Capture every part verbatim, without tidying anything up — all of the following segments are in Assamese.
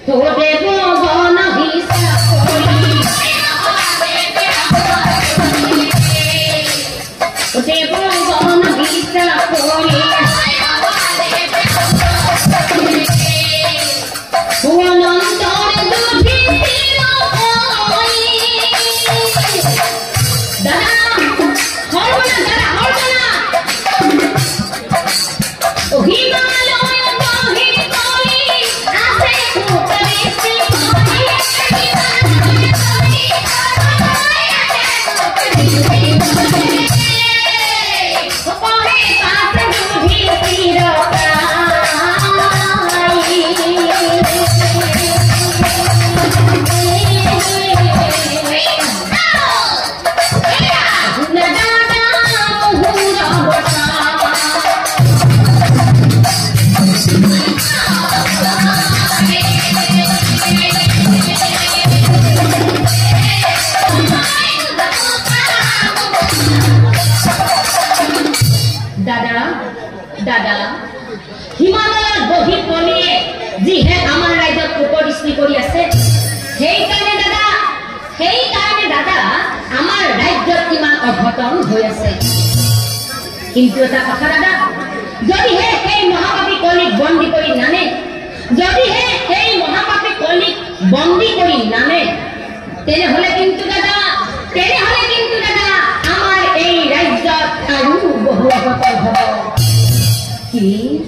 কিন্তু এটা কথা দাদা যদিহে সেই মহাপাপী কলিক বন্দী কৰি নানে যদিহে সেই মহাপাপী কলিক বন্দী কৰি নানে তেনেহলে কিন্তু দাদা তেনেহলে কিন্তু দাদা আমাৰ এই ৰাজ্যত আৰু বহু অপকার হ'ব কি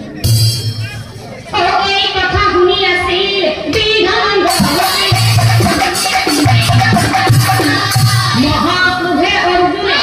এই কথা শুনি আছিল বিধান মহাপ্ৰভে অৰ্জুনে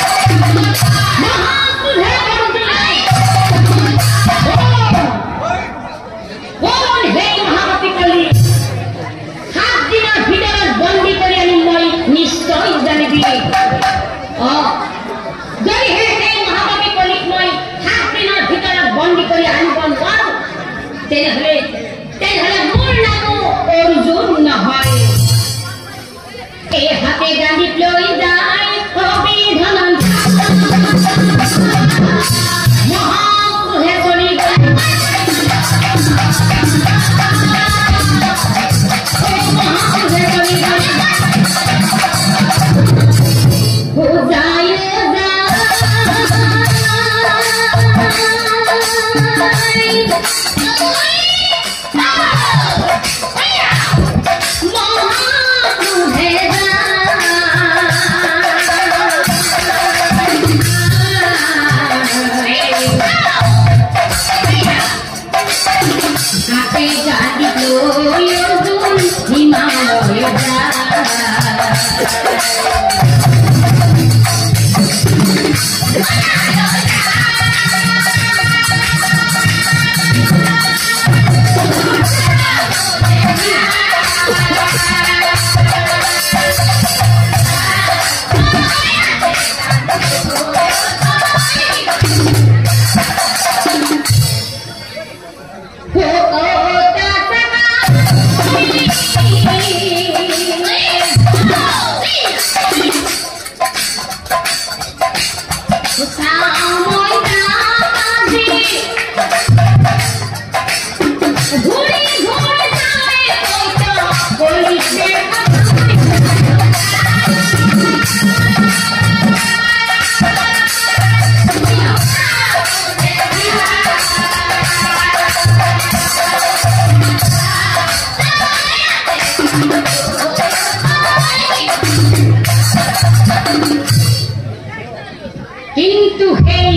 কিন্তু হেই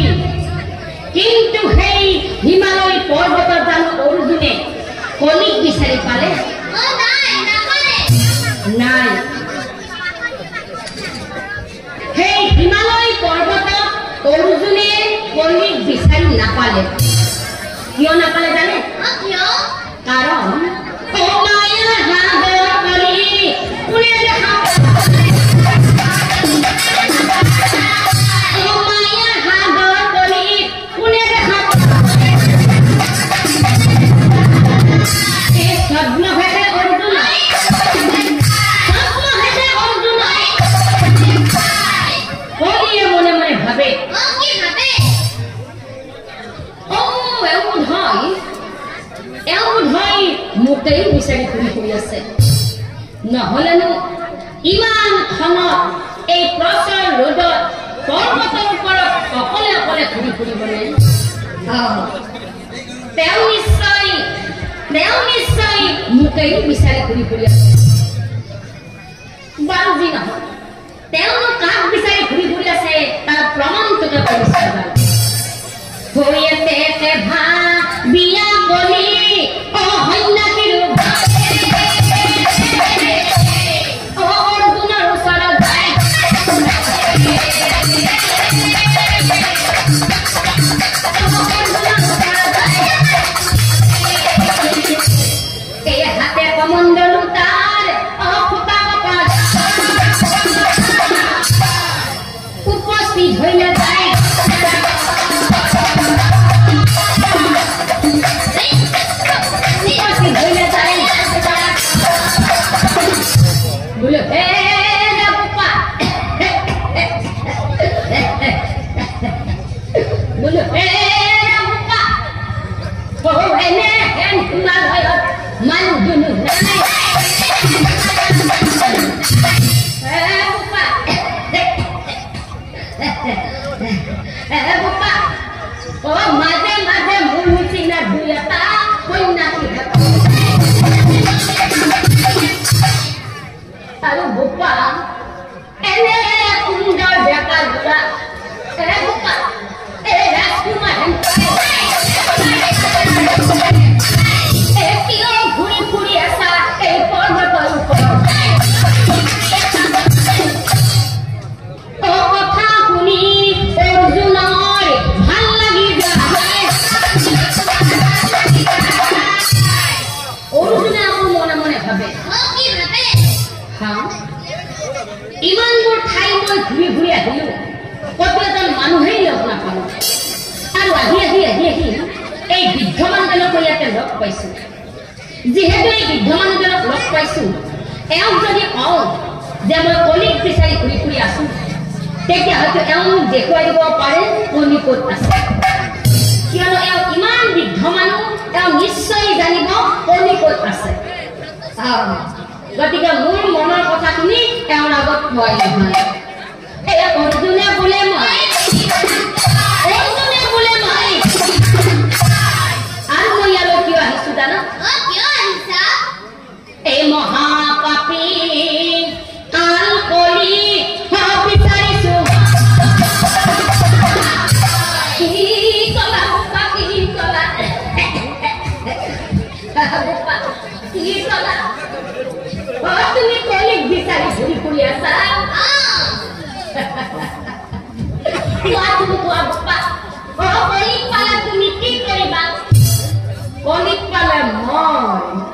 কিন্তু হেই হিমালয় পর্বতৰ জানো অৰ্জুনে কলিক বিচাৰি পালে নাই হেই হিমালয় পৰ্বতত অৰ্জুনে কলিক বিচাৰি নাপালে কিয় নাপালে জানে কাৰণ মোকেই বিচাৰি ঘূৰি ফুৰি আছে নহলেনো ইমান খনত এই প্ৰচৰ ৰ'দত পৰ্বতৰ ওপৰত অকলে অকলে ঘূৰি ফুৰিবনে তেওঁ নিশ্চয় তেওঁ নিশ্চয় মোকেই বিচাৰি ঘূৰি ফুৰি আছে বাৰু যি নহয় তেওঁনো কাক বিচাৰি ঘূৰি ফুৰি আছে তাৰ প্ৰমাণটোকে বিচাৰ হৈ আছে একে ভা বিয়া গলি অ সন্যাসীৰ অ অৰ্জুনৰ ওচৰত যায় এই হাতে কমণ্ডলু তাৰ অ ফুটা কপা উপস্থিত হইলে যায় बोलो हे रब्बा बोलो हे रब्बा हो हेने हेन कुमार भयो मन दुनु नै हे रब्बा हे रब्बा ओ माजे माजे मुलुसिना दुयता कोइना की Aduh bupa, ini undang bakal juga, eh bupa, eh aku mahen eh kilo guri guri asa, eh porma baru por, oh kata kuni, Arjunor, ভাল lagi jahay, Arjuna aku mona mona bhabe, oh ki bhabe. ইমান বোৰ ঠাই মই ঘূৰি ঘূৰি আহিলো কত এজন মানুহেই লগ নাপালো আৰু আহি আহি আহি আহি এই বৃদ্ধ মানুহজনক ইয়াতে লগ পাইছো যিহেতু এই বৃদ্ধ মানুহজনক লগ পাইছো এওঁক যদি কওঁ যে মই কলিক বিচাৰি ঘূৰি ফুৰি আছো তেতিয়া হয়তো এওঁ মোক দেখুৱাই দিব পাৰে কলি ক'ত আছে কিয়নো এওঁ ইমান বৃদ্ধ মানুহ এওঁ নিশ্চয় জানিব কলি ক'ত আছে গতিকে মোৰ মনৰ কথা শুনি তেওঁৰ আগত কোৱাই নহয় এই অৰ্জুনে বোলে মই অৰ্জুনে বোলে মই আৰু মই ইয়ালৈ কিয় আহিছো জানো কিয় আহিছা এই মহাপাপী কাল কলি বিচাৰিছো কি কলা কি কলা কি কলা তুমি কলিক বিচাৰি ঘূৰি ফুৰি আছা কোৱা তুমি কোৱা বাপা অ কলিক পালা তুমি কি কৰিবা কলিক পালে মই